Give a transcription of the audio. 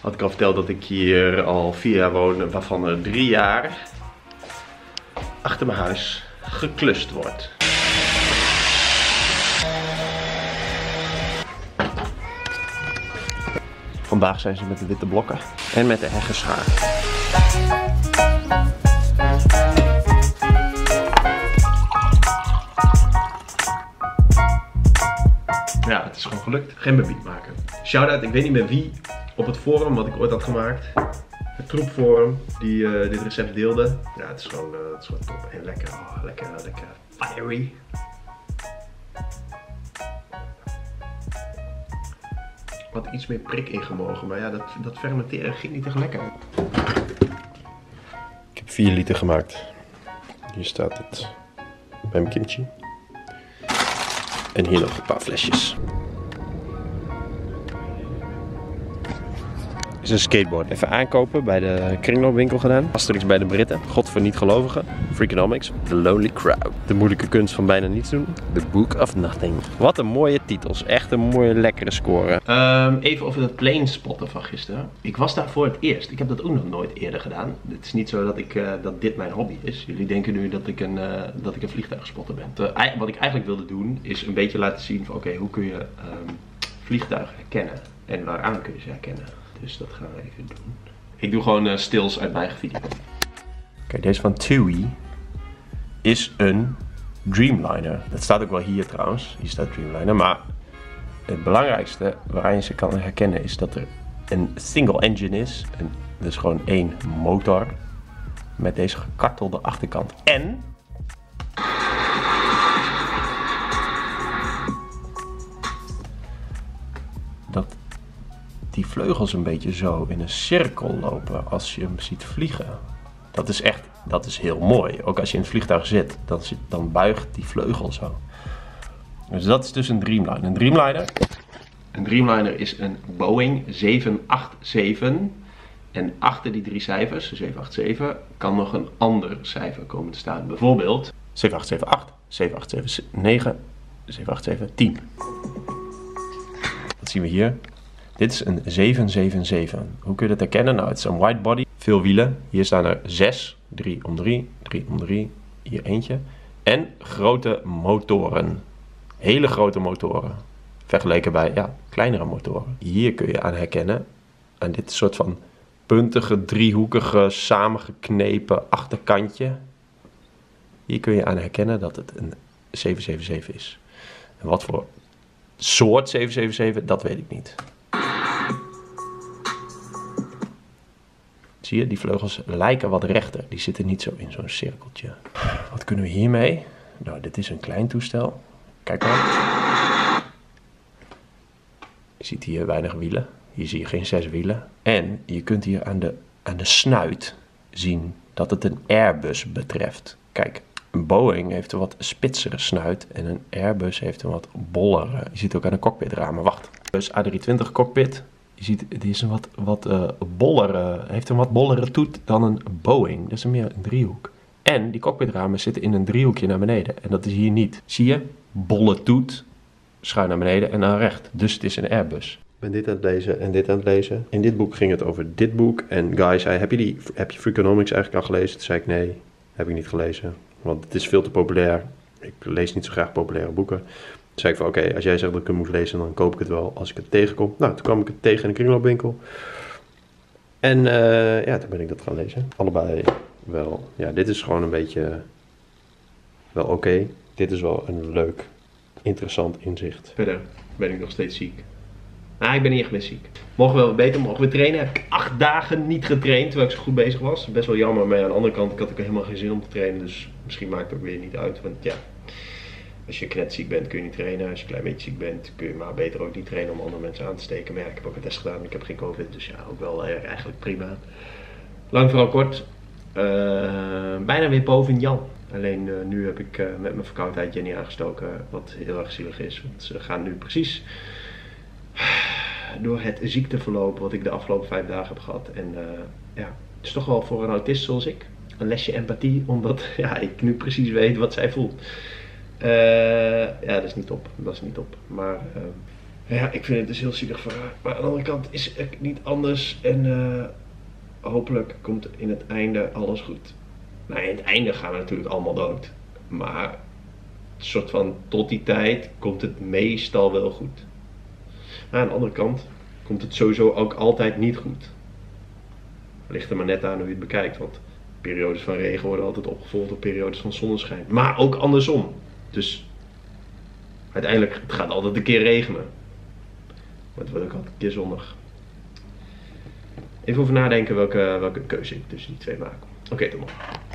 Had ik al verteld dat ik hier al 4 jaar woon, waarvan er 3 jaar achter mijn huis geklust wordt. Vandaag zijn ze met de witte blokken en met de heggenschaar. Ja, het is gewoon gelukt. Geen bebied maken. Shout-out, ik weet niet meer wie op het forum wat ik ooit had gemaakt. Het troepforum die dit recept deelde. Ja, het is gewoon top en lekker. Oh, lekker fiery. Wat iets meer prik ingemogen, maar ja, dat fermenteren ging niet echt lekker. Ik heb 4 liter gemaakt. Hier staat het bij mijn kimchi. En hier nog een paar flesjes. Is een skateboard. Even aankopen bij de kringloopwinkel gedaan. Asterix bij de Britten. God voor niet-gelovigen. Freakonomics. The Lonely Crowd. De moeilijke kunst van bijna niets doen. The Book of Nothing. Wat een mooie titels. Echt een mooie lekkere score. Even over dat plane spotten van gisteren. Ik was daar voor het eerst. Ik heb dat ook nog nooit eerder gedaan. Het is niet zo dat dit mijn hobby is. Jullie denken nu dat ik een vliegtuigspotter ben. Wat ik eigenlijk wilde doen is een beetje laten zien van oké, hoe kun je vliegtuigen herkennen. En waaraan kun je ze herkennen. Dus dat gaan we even doen. Ik doe gewoon stills uit mijn eigen video. Oké, deze van TUI is een Dreamliner. Dat staat ook wel hier trouwens. Hier staat Dreamliner. Maar het belangrijkste waaraan je ze kan herkennen is dat er een single engine is. Dus gewoon 1 motor. Met deze gekartelde achterkant. En dat die vleugels een beetje zo in een cirkel lopen als je hem ziet vliegen. Dat is heel mooi. Ook als je in het vliegtuig zit, dan buigt die vleugel zo. Dus dat is dus een Dreamliner. Een Dreamliner is een Boeing 787. En achter die 3 cijfers, 787, kan nog een ander cijfer komen te staan. Bijvoorbeeld 7878, 7879, 7879, 10. Wat zien we hier? Dit is een 777. Hoe kun je dat herkennen? Nou, het is een white body. Veel wielen. Hier staan er 6. 3 om 3. 3 om 3. Hier eentje. En grote motoren. Hele grote motoren. Vergeleken bij kleinere motoren. Hier kun je aan herkennen. Aan dit soort van puntige, driehoekige, samengeknepen achterkantje. Hier kun je aan herkennen dat het een 777 is. En wat voor soort 777, dat weet ik niet. Zie je, die vleugels lijken wat rechter. Die zitten niet zo in zo'n cirkeltje. Wat kunnen we hiermee? Nou, dit is een klein toestel. Kijk maar. Je ziet hier weinig wielen. Hier zie je geen 6 wielen. En je kunt hier aan de snuit zien dat het een Airbus betreft. Kijk, een Boeing heeft een wat spitsere snuit en een Airbus heeft een wat bollere. Je ziet ook aan de cockpitramen. Wacht. Dus A320 cockpit. Je ziet, die is een wat bollere, heeft een wat bollere toet dan een Boeing. Dat is meer een driehoek. En die cockpitramen zitten in een driehoekje naar beneden. En dat is hier niet. Zie je? Bolle toet, schuin naar beneden en naar recht. Dus het is een Airbus. Ik ben dit aan het lezen en dit aan het lezen. In dit boek ging het over dit boek. En Guy zei, heb je Freakonomics eigenlijk al gelezen? Toen zei ik, nee, heb ik niet gelezen. Want het is veel te populair. Ik lees niet zo graag populaire boeken. Toen zei ik van oké, als jij zegt dat ik het moet lezen, dan koop ik het wel als ik het tegenkom. Nou, toen kwam ik het tegen in de kringloopwinkel. En toen ben ik dat gaan lezen. Allebei wel. Ja, dit is gewoon een beetje wel oké. Dit is wel een leuk, interessant inzicht. Verder ben ik nog steeds ziek. Ik ben niet echt meer ziek. Mogen we wel beter, mogen we trainen? Heb ik 8 dagen niet getraind terwijl ik zo goed bezig was. Best wel jammer, maar aan de andere kant, ik had ook helemaal geen zin om te trainen. Dus misschien maakt het ook weer niet uit. Want ja, als je knetziek bent kun je niet trainen. Als je een klein beetje ziek bent kun je maar beter ook niet trainen om andere mensen aan te steken. Maar ja, ik heb ook een test gedaan, ik heb geen COVID. Dus ja, ook wel eigenlijk prima. Lang vooral kort. Bijna weer boven Jan. Alleen nu heb ik met mijn verkoudheid Jenny aangestoken. Wat heel erg zielig is. Want ze gaan nu precies door het ziekteverloop wat ik de afgelopen 5 dagen heb gehad. En het is toch wel voor een autist zoals ik een lesje empathie. Omdat ik nu precies weet wat zij voelt. Dat is niet top. Dat is niet top. Maar Ja, ik vind het dus heel zielig voor haar. Maar aan de andere kant is het niet anders. En hopelijk komt in het einde alles goed. Nou, in het einde gaan we natuurlijk allemaal dood. Maar soort van tot die tijd komt het meestal wel goed. Maar aan de andere kant komt het sowieso ook altijd niet goed. Ligt er maar net aan hoe je het bekijkt. Want periodes van regen worden altijd opgevolgd door periodes van zonneschijn. Maar ook andersom. Dus uiteindelijk het gaat altijd een keer regenen. Maar het wordt ook altijd een keer zonnig. Even over nadenken welke keuze ik tussen die twee maak. Oké, tot morgen.